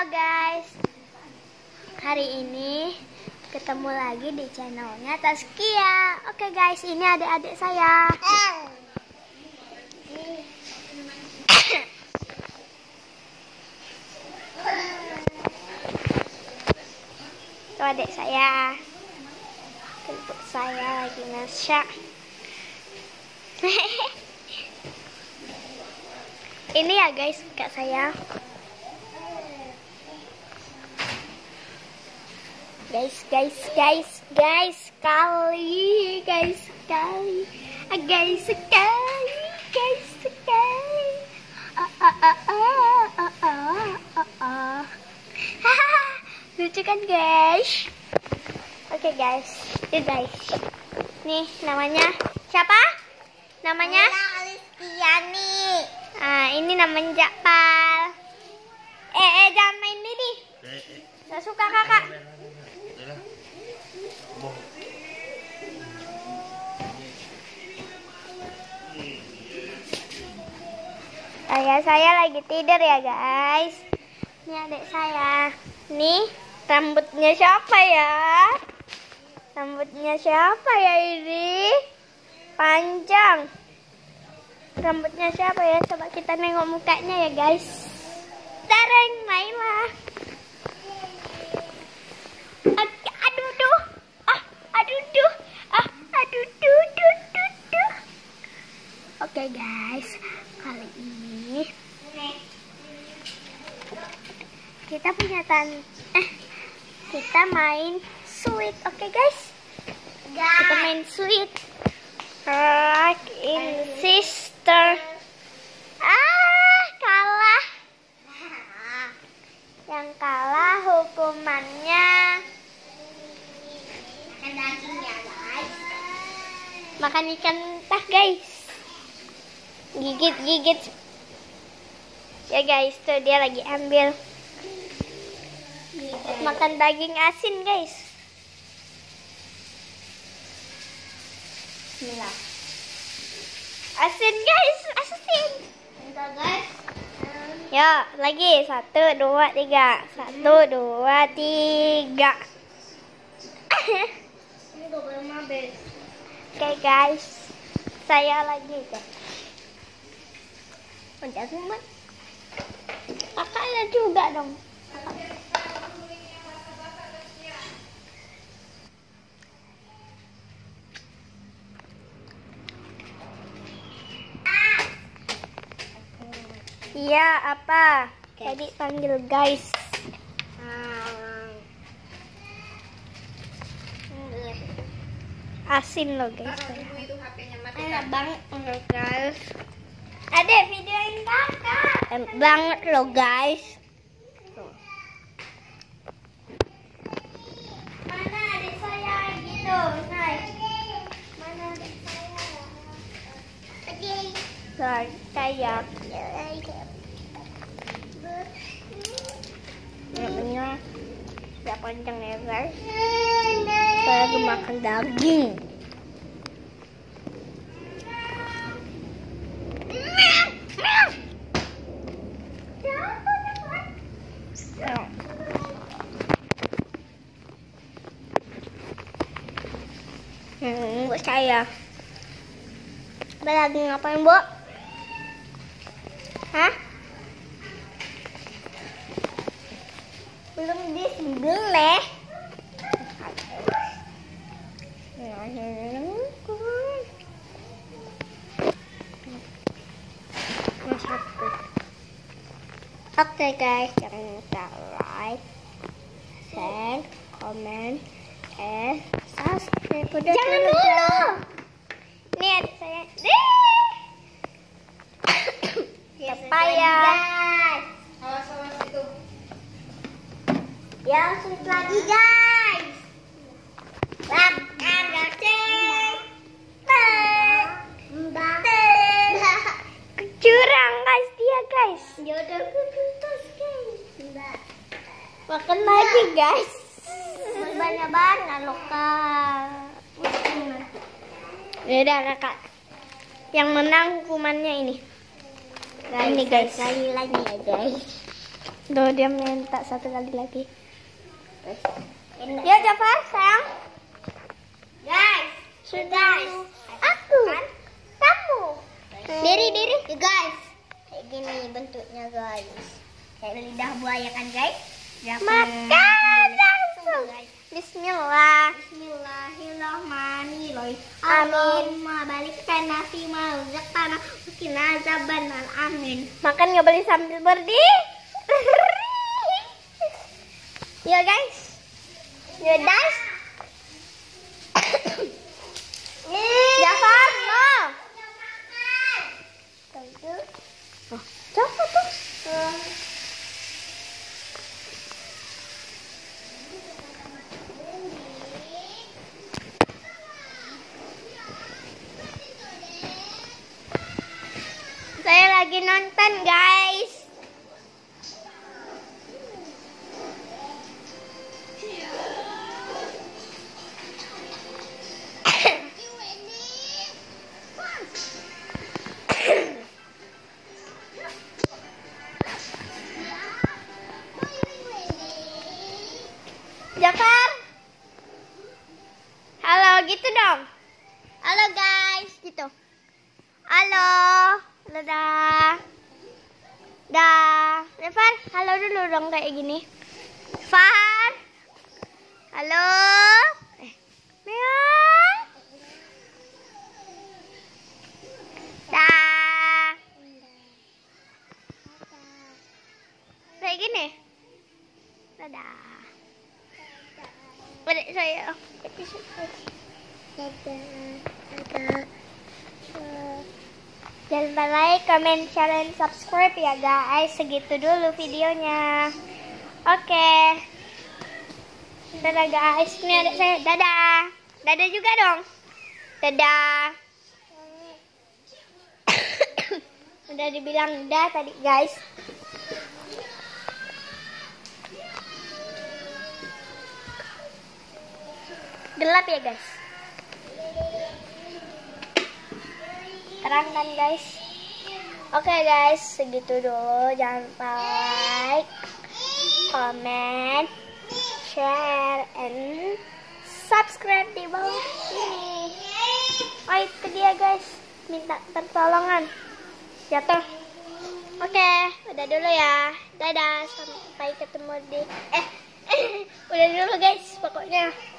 Halo guys, hari ini ketemu lagi di channelnya Taskia. Oke guys, ini adik-adik saya. Itu adik saya. Untuk saya lagi masak. Ini ya guys, kak saya. Guys sekali. Lucu kan guys? Oke guys, ini guys. Nih namanya siapa? Namanya Aliskiani. Ah, ini namanya Jakpal. Jangan main ini. Gak suka kakak. Saya lagi tidur ya guys. Ini adik saya. Nih rambutnya siapa ya? Rambutnya siapa ya ini? Panjang. Rambutnya siapa ya? Coba kita nengok mukanya ya guys. Tareng, mainlah. Oke guys, kali ini kita punya kita main sweet. Oke guys, kita main sweet like in sister. Kalah. Yang kalah hukumannya makan daging ya guys. Makan ikan mentah guys. Gigit ya guys, tuh dia lagi ambil. Makan daging asin guys. Bismillah. Asin guys, asin. Bentar guys. Ya, lagi 1, 2, 3. 1, 2, 3. Ini gak boleh mabes. Oke guys, saya lagi guys. Udah sempat. Kakaknya juga dong. Iya, apa? Tadi panggil guys. Asin loh guys. Enak banget guys. Adek, videoin kakak. Enak banget loh guys. Mana adik saya gitu, guys? Mana adik saya? Adik. Saya. Namanya tidak panjang ya guys. Saya lagi makan daging. Buat saya. Lagi ngapain, Bu? Hah? Belum disembelih. Oke guys, jangan lupa like, share, comment, and subscribe. Jangan dulu. Nih adik saya. Pepaya. Awas itu. Ya, langsung lagi guys. Makan gaceng. Curang guys dia guys. Jodoh putus guys. Makan lagi guys. Banyak-banyak lokal. Ya udah kakak. Yang menang hukumannya ini. Guys, ini guys. Lagi ya guys. Tuh dia minta satu kali lagi. Ya Jafar, sayang. Guys, Sudah. Aku. Kamu. Diri. ya guys, kayak gini bentuknya guys, kayak lidah buaya kan guys. Makan langsung. Bismillah. Bismillahirrahmanirrahim. Amin. Allahumma barik lana fi ma razaqtana wa qina azabannar. Amin. Makan nggak boleh sambil berdiri. Ya guys. Ya guys. Jafar, no. Oh, Jafar tuh. Saya lagi nonton guys. Jafar. Halo gitu dong. Halo guys, gitu. Halo. Halo dah. Dah. Jafar, halo dulu dong kayak gini. Far. Halo. Meong. Dah. Kayak gini. Dadah. Adik saya. Jangan lupa like, comment, share, dan subscribe ya guys. Segitu dulu videonya. Oke. Dadah guys. Ini adik saya. Dadah. Dadah juga dong. Dadah. Udah dibilang dah tadi guys. Gelap ya guys. Terang kan guys. Oke guys, segitu dulu. Jangan lupa like, comment, share, and subscribe di bawah ini. Oh itu dia guys, minta pertolongan. Jatuh. Oke, udah dulu ya. Dadah, sampai ketemu di udah dulu guys pokoknya.